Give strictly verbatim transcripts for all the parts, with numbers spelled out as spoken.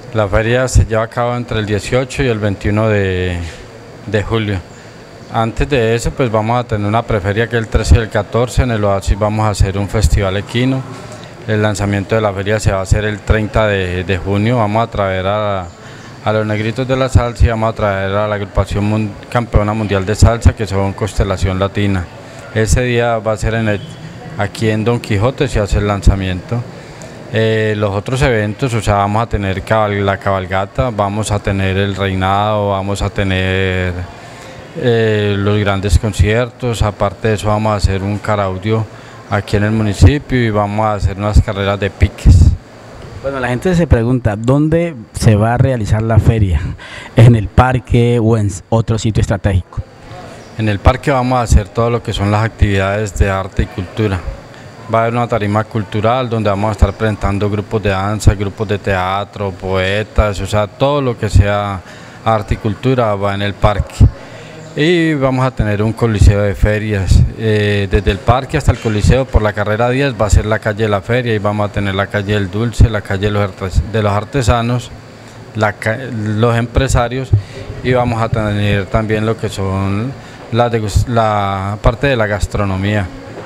La feria se lleva a cabo entre el dieciocho y el veintiuno de, de julio. Antes de eso, pues vamos a tener una preferia que el trece y el catorce, en el Oasis vamos a hacer un festival equino. El lanzamiento de la feria se va a hacer el treinta de, de junio, vamos a traer a, a los Negritos de la Salsa y vamos a traer a la agrupación mun, campeona mundial de salsa, que son Constelación Latina. Ese día va a ser en el, aquí en Don Quijote, se hace el lanzamiento. Eh, los otros eventos, o sea, vamos a tener cabal, la cabalgata, vamos a tener el reinado, vamos a tener eh, los grandes conciertos. Aparte de eso vamos a hacer un caraudio aquí en el municipio y vamos a hacer unas carreras de piques. Bueno, la gente se pregunta, ¿dónde se va a realizar la feria? ¿Es en el parque o en otro sitio estratégico? En el parque vamos a hacer todo lo que son las actividades de arte y cultura. Va a haber una tarima cultural donde vamos a estar presentando grupos de danza, grupos de teatro, poetas, o sea, todo lo que sea arte y cultura va en el parque. Y vamos a tener un coliseo de ferias, eh, desde el parque hasta el coliseo por la carrera diez va a ser la calle de la feria y vamos a tener la calle del dulce, la calle de los artesanos, la, los empresarios y vamos a tener también lo que son la, la parte de la gastronomía.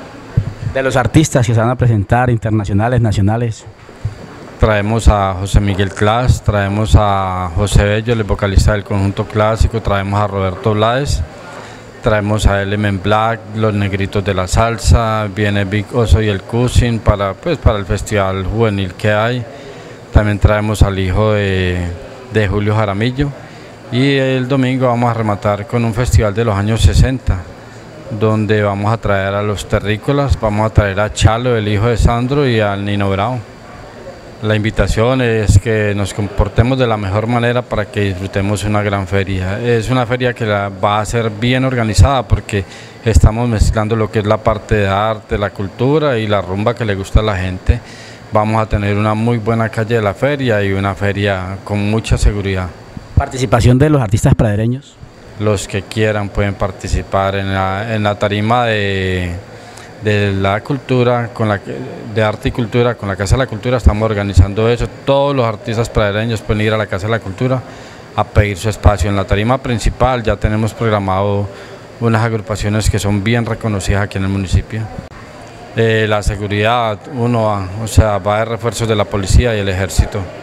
De los artistas que se van a presentar, internacionales, nacionales. Traemos a José Miguel Clas, traemos a José Bello, el vocalista del conjunto clásico, traemos a Roberto Blades, traemos a Element Black, los Negritos de la Salsa, viene Big Oso y el Cousin para, pues, para el festival juvenil que hay. También traemos al hijo de, de Julio Jaramillo y el domingo vamos a rematar con un festival de los años sesenta. Donde vamos a traer a los terrícolas, vamos a traer a Chalo, el hijo de Sandro, y al Nino Bravo. La invitación es que nos comportemos de la mejor manera para que disfrutemos una gran feria. Es una feria que la va a ser bien organizada porque estamos mezclando lo que es la parte de arte, la cultura y la rumba que le gusta a la gente. Vamos a tener una muy buena calle de la feria y una feria con mucha seguridad. ¿Participación de los artistas pradereños? Los que quieran pueden participar en la, en la tarima de, de la cultura, con la, de arte y cultura, con la Casa de la Cultura estamos organizando eso. Todos los artistas pradereños pueden ir a la Casa de la Cultura a pedir su espacio. En la tarima principal ya tenemos programado unas agrupaciones que son bien reconocidas aquí en el municipio. Eh, la seguridad, uno, o sea, va a haber refuerzos de la policía y el ejército.